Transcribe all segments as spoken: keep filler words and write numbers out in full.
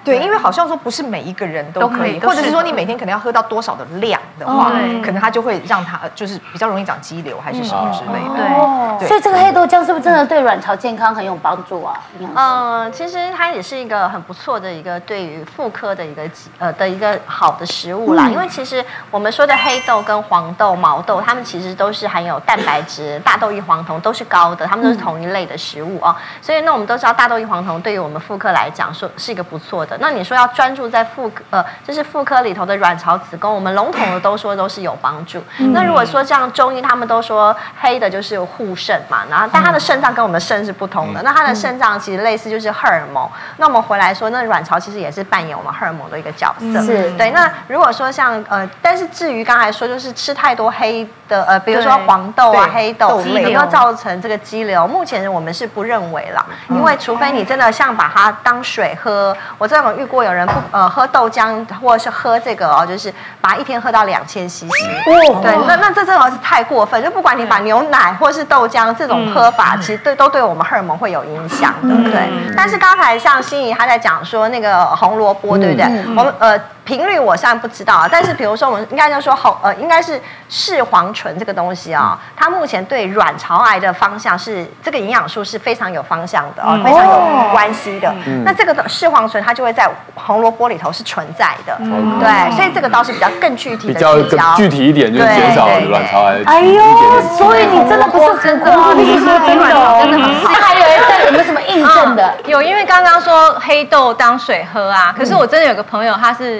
对，因为好像说不是每一个人都可以，或者是说你每天可能要喝到多少的量的话，可能它就会让它就是比较容易长肌瘤还是什么之类的。 对，所以这个黑豆浆是不是真的对卵巢健康很有帮助啊？ 嗯，其实它也是一个很不错的一个对于妇科的一个呃的一个好的食物啦。因为其实我们说的黑豆跟黄豆、毛豆，它们其实都是含有蛋白质、大豆异黄酮都是高的，它们都是同一类的食物哦。所以那我们都知道大豆异黄酮对于我们妇科来讲说是一个不错的。那你说要专注在妇科呃，就是妇科里头的卵巢、子宫，我们笼统的都说都是有帮助。那如果说像中医他们都说黑的就是护肾嘛，然后但它的肾脏跟我们的肾是不同的，那它的肾脏其实类似就是荷尔蒙。那我们回来说，那卵巢其实也是扮演我们荷尔蒙的一个角色。 是对。那如果说像呃，但是至于刚才说就是吃太多黑的呃，比如说黄豆啊、黑豆，有没有造成这个肌瘤？目前我们是不认为啦，因为除非你真的像把它当水喝，我真的有遇过有人不呃喝豆浆或者是喝这个哦，就是把一天喝到两千 C C。哦，对，那那这真的是太过分，就不管你把牛奶或是豆浆这种喝法，其实对都对我们荷尔蒙会有影响的。对，但是刚才像心怡她在讲说那个红萝卜，对不对？我们呃。频率我现在不知道啊，但是比如说我们应该就说好呃，应该是视黄醇这个东西啊，它目前对卵巢癌的方向是这个营养素是非常有方向的哦，非常有关系的。那这个视黄醇它就会在红萝卜里头是存在的，对，所以这个倒是比较更具体的比较具体一点，就是减少卵巢癌。 哎呦，所以你真的不是真的，你是说真的真的很好。还有人有没有什么印证的？ 有，因为刚刚说黑豆当水喝啊，可是我真的有个朋友他是。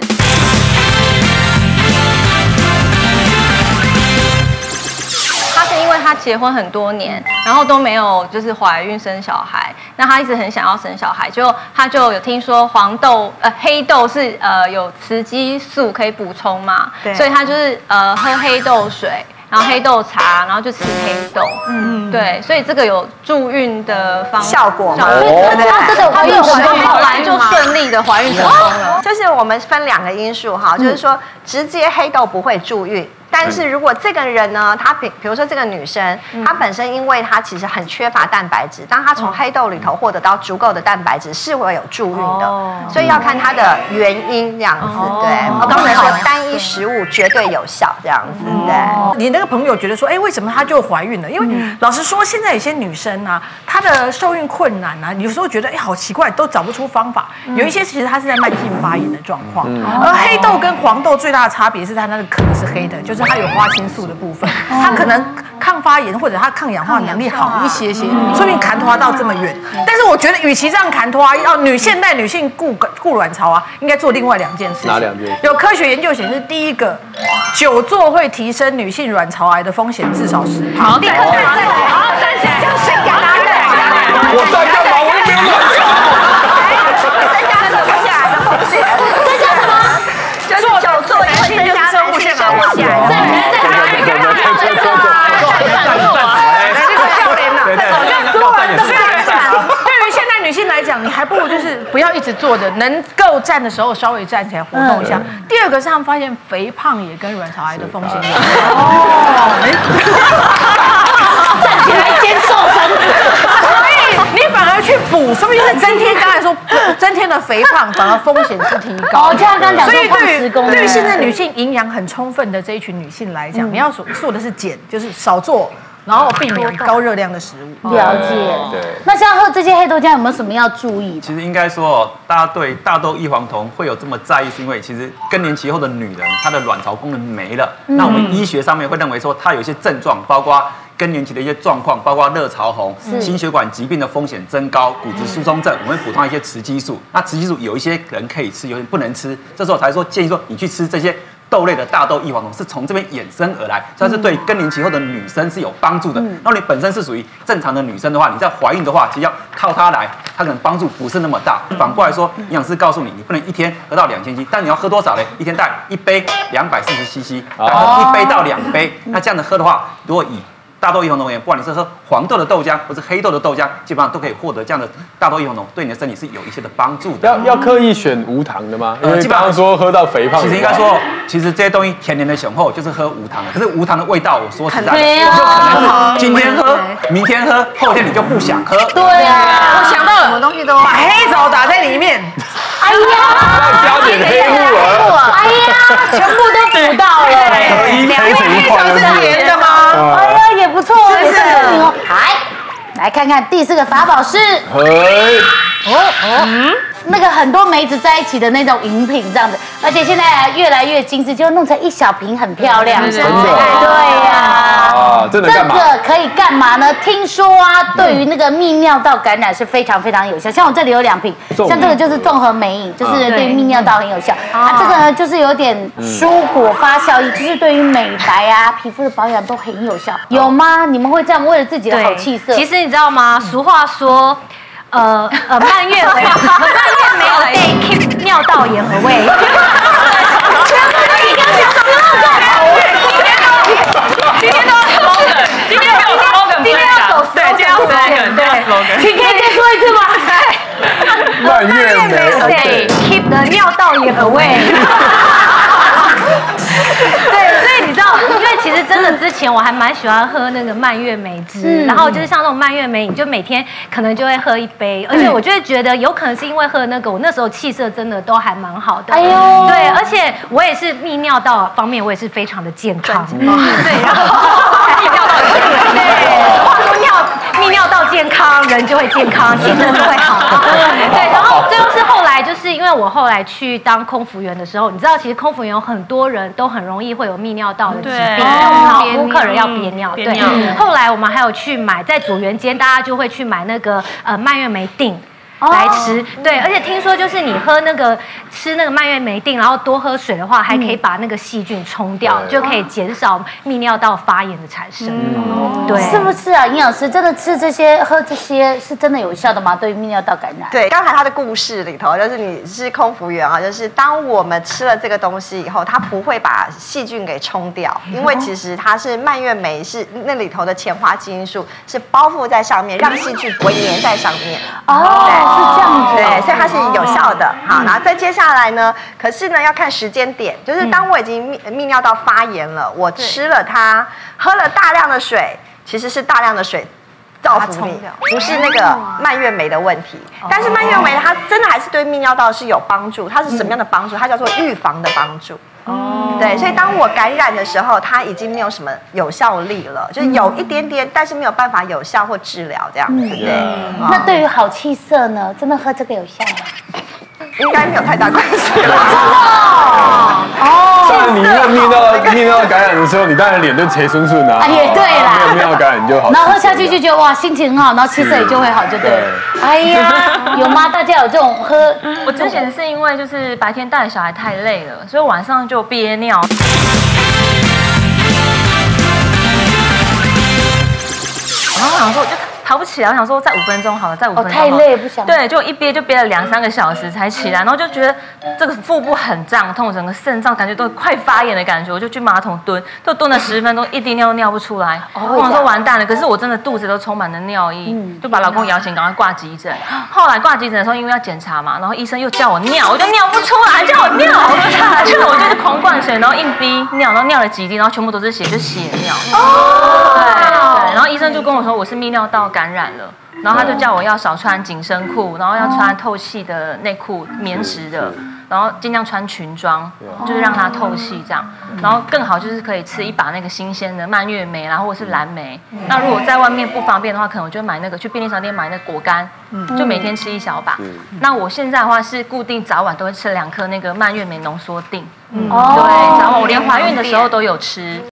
他是因为他结婚很多年，然后都没有就是怀孕生小孩，那他一直很想要生小孩，就他就有听说黄豆呃黑豆是呃有雌激素可以补充嘛，所以他就是呃喝黑豆水。然后黑豆茶，然后就吃黑豆，嗯，对，所以这个有助孕的方效果嘛？ 他真的怀孕成功， 后来就顺利的怀孕成功了。 就是我们分两个因素哈，就是说直接黑豆不会助孕。但是如果这个人呢，她比比如说这个女生，她本身因为她其实很缺乏蛋白质，当她从黑豆里头获得到足够的蛋白质，是会有助孕的，所以要看她的原因这样子。对，我刚才说单一食物绝对有效这样子。对， 你那个朋友觉得说，哎，为什么她就怀孕了？因为老实说，现在有些女生啊，她的受孕困难啊，有时候觉得哎，好奇怪，都找不出方法。有一些其实她是在慢性发炎的状况，而黑豆跟黄豆最大的差别是它那个壳是黑的，就是它有花青素的部分，它可能抗发炎或者它抗氧化能力好一些些，说明砍拖到这么远。但是我觉得，与其这样砍拖，要女现代女性顾顾卵巢啊，应该做另外两件事情。 哪两件？有科学研究显示，第一个，久坐会提升女性卵巢癌的风险至少十趴。好，立刻站起来，好，站起来，就是压力的。 我在干嘛？我又没有卵巢。 增加生不下来的风险。 增加什么？ 就是久坐也会增加生不下来的风险。 对于现代女性来讲，你还不如就是不要一直坐着，能够站的时候稍微站起来活动一下。第二个是他们发现肥胖也跟卵巢癌的风险有关。哦， 站起来兼瘦身， 所以你反而去补，说不定是增添刚才说增添的肥胖，反而风险是提高。 哦，就像刚刚讲， 所以对于对于现在女性营养很充分的这一群女性来讲，你要做做的是减，就是少做。然后避免高热量的食物。 了解。对。那像喝这些黑豆浆有没有什么要注意的？ 其实应该说，大家对大豆异黄酮会有这么在意，是因为其实更年期后的女人，她的卵巢功能没了。嗯、那我们医学上面会认为说，她有一些症状，包括更年期的一些状况，包括热潮红、心血管疾病的风险增高、骨质疏松症，我们会补充一些雌激素。那雌激素有一些人可以吃，有些人不能吃，这时候才说建议说你去吃这些。豆类的大豆异黄酮是从这边衍生而来，它是对更年期后的女生是有帮助的。然后你本身是属于正常的女生的话，你在怀孕的话，其实要靠它来，它可能帮助不是那么大。反过来说，营养师告诉你，你不能一天喝到两千 C， 但你要喝多少呢？一天大概一杯两百四十 C C， 一杯到两杯。那这样子喝的话，如果以大豆异黄酮而言，不管你是喝黄豆的豆浆或是黑豆的豆浆，基本上都可以获得这样的大豆异黄酮，对你的身体是有一些的帮助的。 要要刻意选无糖的吗？因为刚刚说喝到肥胖， 其实应该说，其实这些东西甜甜的雄厚就是喝无糖的。可是无糖的味道，我说实在的，你就可能是今天喝，明天喝，后天你就不想喝。 对啊， 我想到了， 什么东西都把黑枣打在里面。 哎呀！ 全部都补到了。 两位配角是连的吗？ 哎呀，也不错，也是证明哦。来，来看看第四个法宝是嘿， 哦哦，嗯，那个很多梅子在一起的那种饮品这样子，而且现在越来越精致，就弄成一小瓶很漂亮。 真的， 对呀。 啊，真的干嘛？ 这个可以干嘛呢？听说啊，对于那个泌尿道感染是非常非常有效。像我这里有两瓶，像这个就是综合美饮，就是对泌尿道很有效。啊，这个呢就是有点蔬果发效益，就是对于美白啊、皮肤的保养都很有效。有吗？你们会这样为了自己的好气色？ 其实你知道吗？俗话说。呃呃，蔓越莓，蔓越莓而被 keep 尿道炎而胃。今天都要 slogan， 今天要 slogan， 今天要走 slogan， 对，今天要 slogan， 对，请可以再说一次吗？ 蔓越莓对 ，keep 的尿道炎而胃。对，所以你知道，因为其实真的之前我还蛮喜欢喝那个蔓越莓汁，然后就是像那种蔓越莓，你就每天可能就会喝一杯，而且我就会觉得有可能是因为喝那个，我那时候气色真的都还蛮好的。哎呦，对，而且我也是泌尿道方面，我也是非常的健康。对，然后泌尿道对，话说尿泌尿道健康，人就会健康，气色就会好。对，然后这又是后来，就是因为我后来去当空服员的时候，你知道，其实空服员有很多人都很容易会有泌尿道的疾病，然后服务客人要憋尿。对，后来我们还有去买，在组员间大家就会去买那个呃蔓越莓锭。来吃，对，而且听说就是你喝那个吃那个蔓越莓锭，然后多喝水的话，还可以把那个细菌冲掉，就可以减少泌尿道发炎的产生。对， 是不是啊？营养师真的吃这些、喝这些是真的有效的吗？对于泌尿道感染？ 对，刚才他的故事里头，就是你是空服员啊，就是当我们吃了这个东西以后，它不会把细菌给冲掉，因为其实它是蔓越莓是那里头的前花基因素是包覆在上面，让细菌不会粘在上面。哦。 是这样子， 对，所以它是有效的。好，然后再接下来呢，可是呢要看时间点，就是当我已经泌泌尿道发炎了，我吃了它，喝了大量的水，其实是大量的水造福你，不是那个蔓越莓的问题。但是蔓越莓它真的还是对泌尿道是有帮助，它是什么样的帮助？它叫做预防的帮助。哦，对，所以当我感染的时候，它已经没有什么有效力了，就是有一点点，但是没有办法有效或治疗这样子。对， 那对于好气色呢？真的喝这个有效吗？ 应该没有太大关系了。 哦， 但你那泌尿泌尿感染的时候，你当然脸就垂顺顺啊。 也对啦， 没有泌尿感染就好。 然后喝下去就觉得哇，心情很好，然后气色也就会好，就对了。哎呀，有吗？大家有这种喝？ 我之前是因为就是白天带小孩太累了，所以晚上就憋尿。然后我想说，我就爬不起来，我想说再五分钟好了，再五分钟。 哦，太累不想。 对，就一憋就憋了两三个小时才起来，然后就觉得这个腹部很胀痛，整个肾脏感觉都快发炎的感觉，我就去马桶蹲，就蹲了十分钟，一滴尿都尿不出来。我想说完蛋了，可是我真的肚子都充满了尿意，就把老公摇醒，赶快挂急诊。后来挂急诊的时候，因为要检查嘛，然后医生又叫我尿，我就尿不出来，叫我尿，就我就是狂灌水，然后硬逼尿，然后尿了几滴，然后全部都是血，就血尿。哦，对，然后医生就跟我说我是泌尿道感染了。然后他就叫我要少穿紧身裤，然后要穿透气的内裤，棉质的，然后尽量穿裙装，就是让它透气这样。然后更好就是可以吃一把那个新鲜的蔓越莓，然后或是蓝莓。那如果在外面不方便的话，可能我就买那个去便利商店买那个果干，就每天吃一小把。那我现在的话是固定早晚都会吃两颗那个蔓越莓浓缩锭。对，早晚我连怀孕的时候都有吃。